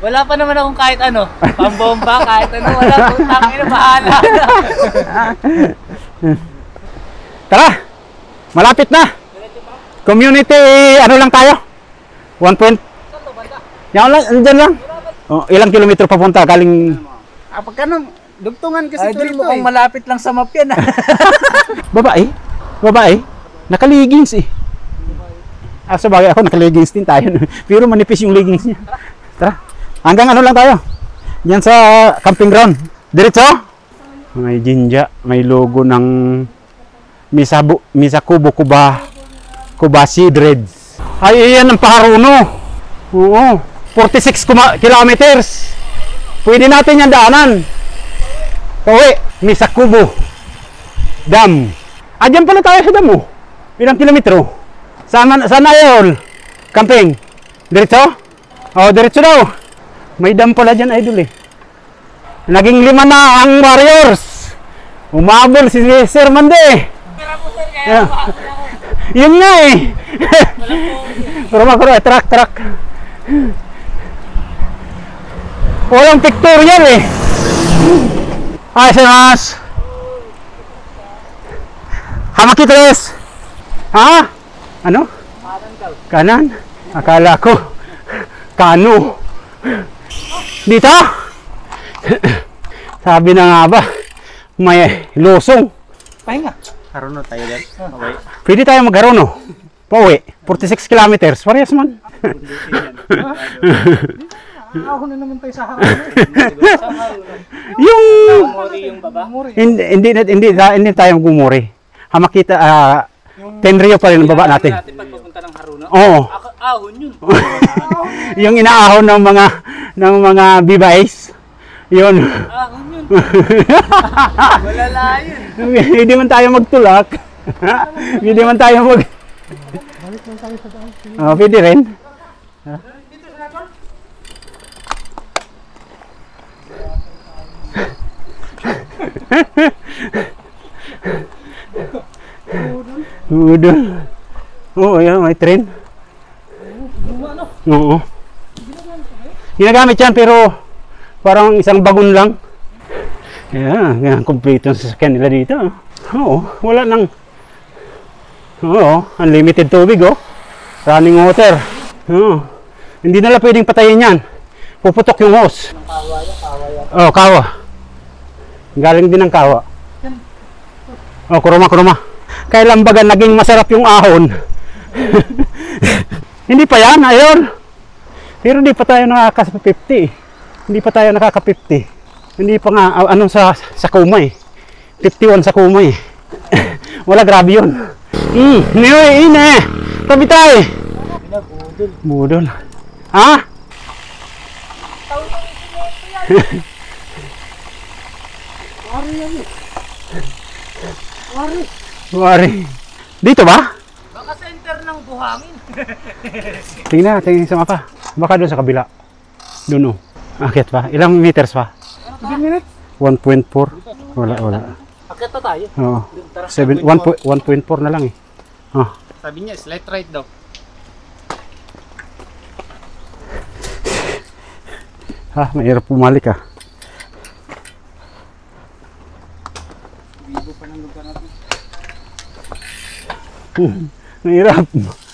Wala pa naman akong kahit ano. Pambomba, kahit ano. Wala po. Tangin na, bahala na. Tara! Malapit na! Community, ano lang tayo? 1 point. Yan lang, andyan lang. Oh, ilang kilometro papunta, galing... Pagka nung dugtungan kasi Idol, mukhang malapit lang sa map yan. Babae? Babae? Naka-leggings eh. Sabagay ako, naka-leggings din tayo. Pero manipis yung leggings niya. Tara. Hanggang ano lang tayo. Yan sa camping ground. Diretso? May jinja. May logo ng Misakubo Kubashi Dreads. Ay, yan ang Paharuno. Oo. 46 kilometers. Pwede natin yan daanan. Pauwi. Misakubo Dam. Diyan pala tayo sa dam mo. Ilang kilometro? Saan ayol? Camping? Diretso? Oo, diretso daw. May dam pala dyan, idol eh. Naging 5 na ang Warriors. Umabol si Sir Mande. Yeah. Yun nga eh. Kuruma, truck. Walang pictorial eh. Ay, sinas. Hamakitres. Ha? Ano? Kanan? Akala ko. Kano. Dito? Sabi na nga ba, may losong. Pahinga. Haruno tayo dyan. Okay. Pwede tayo magharuno. Pauwi. 46 kilometers. Parehas man. Ako na naman tayo sa haruno. Yung... Yung baba. Hindi tayo gumuri. Hamakita, Tenrio pa rin ang baba natin. Pagpunta ng Haruno. Oo. Ahon yun. Yung inaahon ng mga bibais. Yun. Ahon yun. Malala yun. Hindi man tayo magtulak. Hindi man tayo mag... Balik lang tayo sa daan. Pwede rin. Udol. Oo, yan, may train. Oo. Ginagamit yan pero parang isang bagon lang. Yan, kompleto ang sasakyan nila dito. Oo, wala nang... Oo, unlimited tubig oh. Running water. Oo. Hindi nila pwedeng patayin yan. Puputok yung hose. Oh, kawa. Galing din ng kawa. Oh, kuruma. Kailan baga naging masarap yung ahon? Hindi pa yan, ayun. Pero hindi pa tayo nakaka-50. Hindi pa tayo nakaka-50. Hindi pa nga, sa Kuma eh. 51 sa Kuma eh. Wala, grabe yun. Ine. Tabi tayo. Budol. Ha? Wari. Dito ba? Baka center ng buhangin. Tingnan sa mapa. Baka doon sa kabila. Doon oh. Akit pa. Ilang meters pa? 15 minutes? 1.4. Wala. Akit pa tayo. Oo. 1.4 na lang eh. Oh. Sabi niya, slight right daw. Mahirap pumalik ah. Bigo pa ng lugar natin. Mahirap.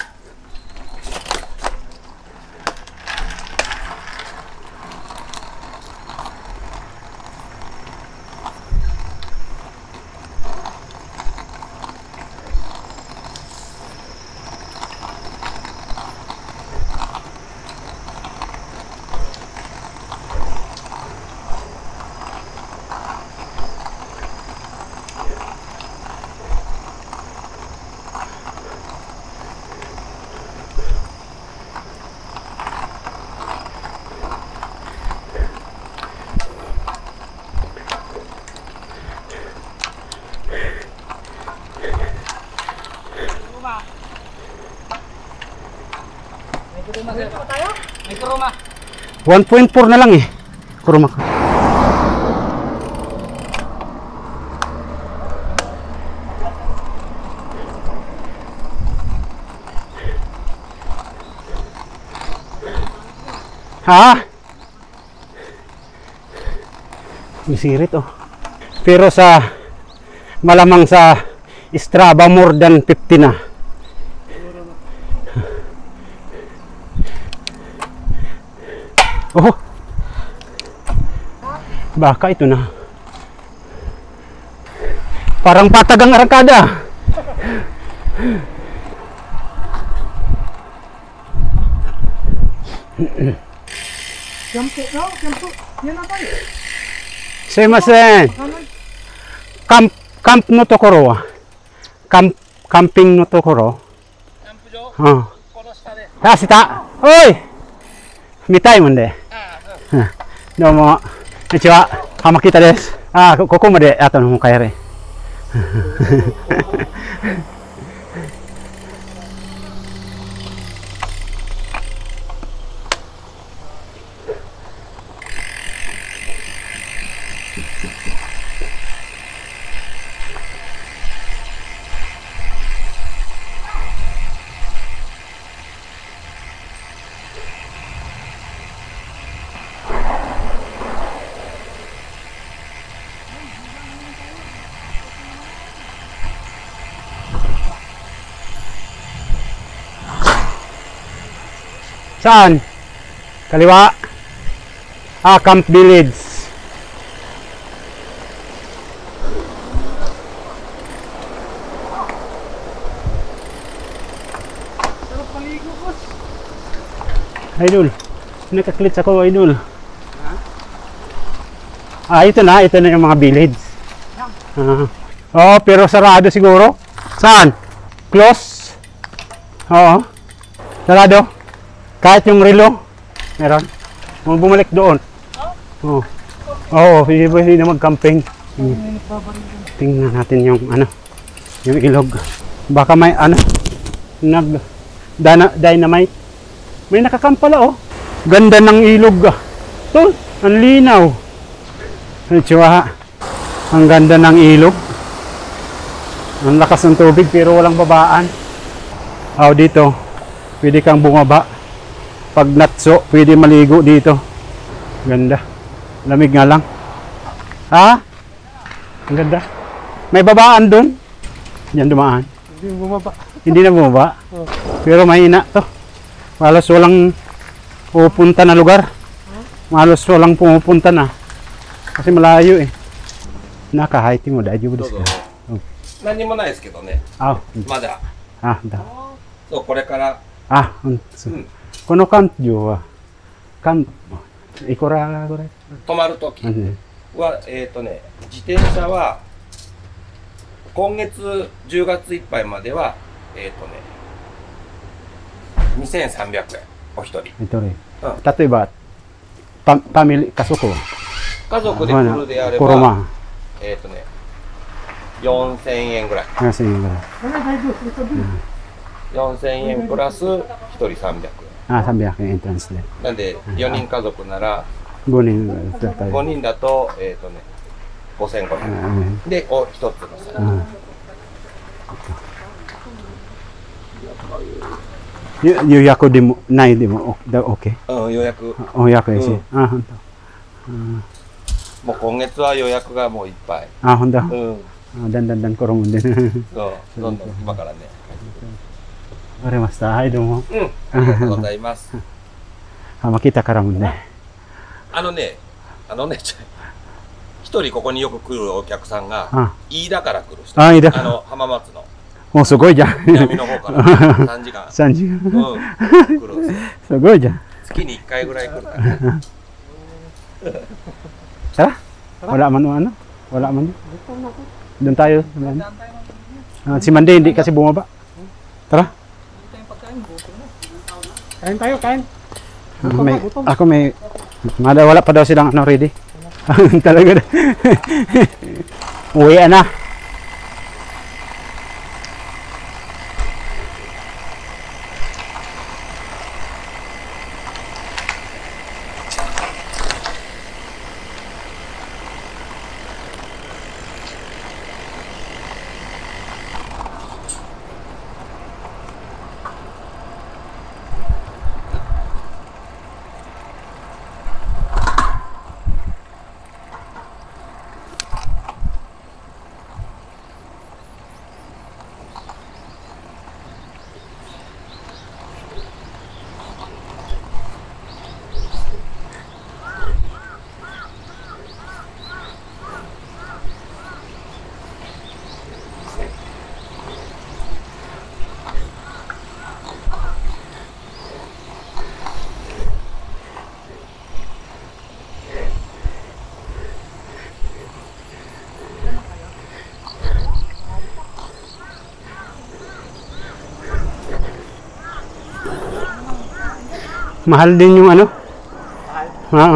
May kuruma. 1.4 na lang eh. Kuruma ka. Ha? Misirit oh. Pero sa malamang sa Strava more than 50 na. Oh. Baka ito na. Parang patagang arangkada. Kampo, no? Kampo. Yan na tayo. Sumimasen. Camp no tokoro wa. Camping no tokoro. キャンプ場うん。 この下で。 あ、したおい見たいもんで。どうも。こんにちは。浜北です。あ、ここまで後の方帰れ。Saan? Kaliwa. Ah, Camp Village. Idol. Nakaklits ako, Idol. Ah, ito na yung mga village. Oh, pero sarado siguro. Saan? Close? Oo. Sarado? Kahit yung relo, meron. Kung bumalik doon. Oo. Oo, hindi na mag-camping. Tingnan natin yung yung ilog. Baka may dynamite. May nakakamp pala oh. Ganda ng ilog ah. Ito, ang linaw. Tsaka, ang ganda ng ilog. Ang lakas ng tubig pero walang babaan. Oh, dito, pwede kang bumaba. Pag natso, pwede maligo dito. Ganda. Lamig nga lang. Ha? Ang ganda. May babaan doon. Yan dumaan. Hindi bumaba. Hindi na bumaba. Oh. Pero mahina to. Halos walang pupunta na lugar. Halos walang pumupunta na. Kasi malayo eh. Naka-hiking mo daiju desu ka? 何もないですけどね、 Ah, まだ。 da. そう、これから。 Ah, kono kanjo wa kan ikora gore. 泊まるときは、自転車は、今月10月いっぱいまでは、2300円、お一人。 Ito rin. Tatay family kasuko. 家族で来るであれば、 Kuruma. 4000円ぐらい。 Kasi yung 4000円プラス1人300円。 ah, sabi akin entrance din. なんで、4人家族なら、 Gunin 5人だと、5500円。で、1つのサイズ。 予約でもないでもOK。 うん、予約。 予約やし。あ、ほんと。 もう今月は予約がもういっぱい。 あ、ほんと。 うん。 Dan kurang din. そう、どんどん今からね。 わかりました。はい、どうも。 うん、ありがとうございます。 makita ka ramenね。 一人ここによく来るお客さんが、飯田から来る人。 あ、飯田。 浜松の。 もうすごいじゃん。 南の方から3時間。 3時間。 うん、来るんですよ。 すごいじゃん。 月に1回ぐらい来るからね。 Tara? Wala man ano? Wala man. Doon tayo. Si Mandy hindi kasi bumaba. Tara. Kain tayo, kain. Ako may wala pa daw silang ready. Talaga. Uwi na. Mahal din yung ano? Oo.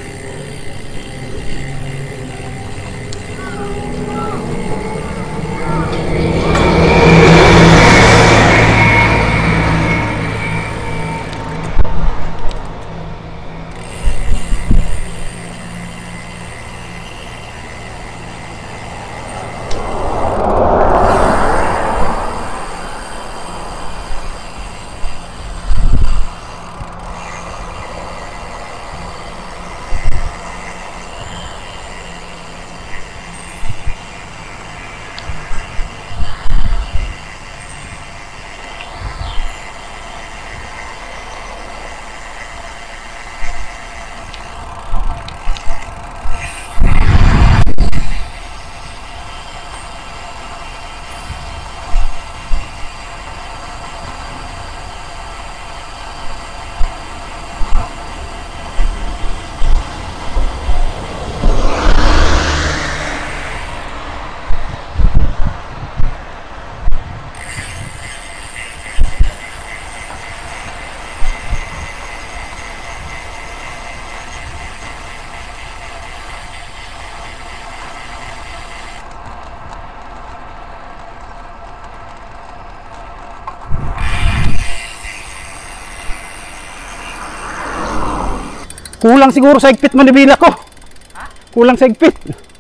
Kulang siguro sa higpit manibila ko. Kulang sa higpit.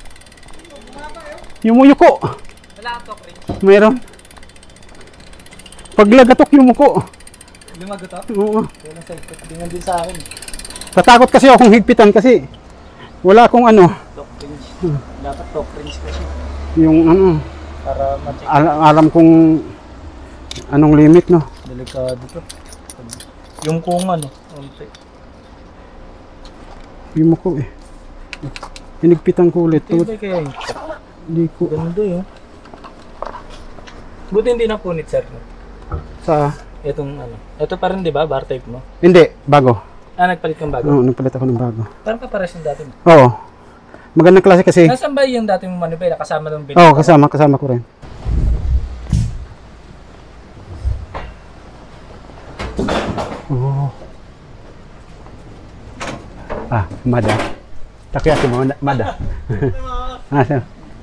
Yung muyuko. Wala kang talk ring. Mayroon. Pag lagatok yung muko. Lumagot ako? Oo. Wala sa ikot. Ganyan din sa akin. Tatakot kasi akong higpitan kasi wala akong ano. Talk rings. Dapat talk rings kasi. Yung ano. Para ma-check. Alam kong anong limit, no? Delikado to. Yung kung ano. Onti. Yung muko eh. Hinigpitan ko ulit. Hindi kaya yun. Hindi ko. Ganda yun. Buti hindi napunit sir. Sa? Itong ano. Ito pa rin di ba? Bar type mo? Hindi. Bago. Ah, nagpalit kang bago? Oo, nagpalit ako ng bago. Parang kapares yung dati mo. Oo. Magandang klase kasi. Nasaan ba yung dati mong manubela? Kasama ng binili? Oo, kasama ko rin. Oo. Ah, mada. Takoyaki mo, mada. Ah, sir.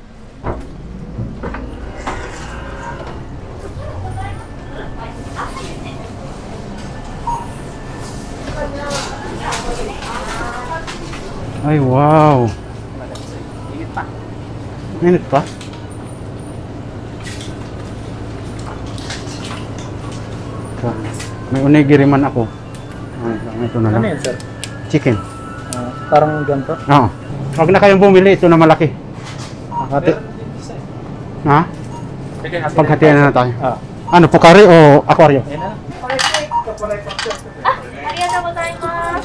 Ay, wow. Init pa. Minute pa? May onigiri man ako. Ito na Ano lang. yan sir? Chicken. Parang ganito? Oo. Huwag na kayong bumili. Ito na malaki. Hati. Ha? Paghatian na tayo. Ah. Ano, Pocari o aquario? Ayan na. ありがとうございます。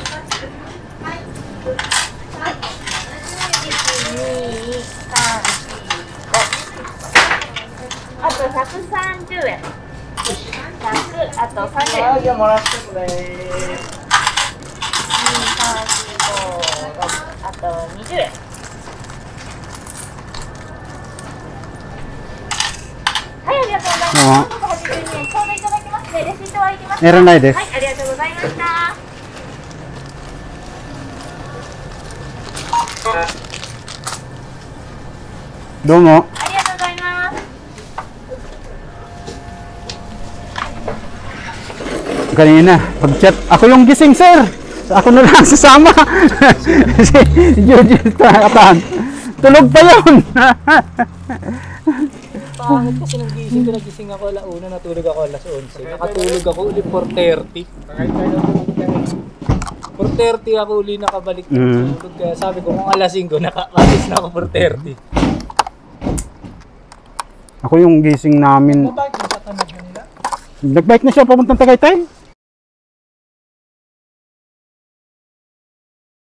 あと130円。100、あと30円。 じゃあもらってくれ。 2、3、4、5、6、あと20円。はい、ありがとうございます。182円ちょうどいただきますね。レシートはいりますか？ いらないです。 はい、ありがとうございました。 どうも。 ありがとうございます。 Kanina, pag-chat, ako yung gising, sir. Ako na lang sasama. Si Jujil Takatan. Tulog pa yun. Pangit kasi nung gising ko, nagising ako alauna, natulog ako alas 11. Nakatulog ako uli 4:30. 4:30 ako uli nakabalik ng tulog. Kaya sabi ko kung alas 5, nakaalis na ako 4:30. Ako yung gising namin. Bakit yung tatanag nila? Nag-bike na siya papuntang Tagaytay.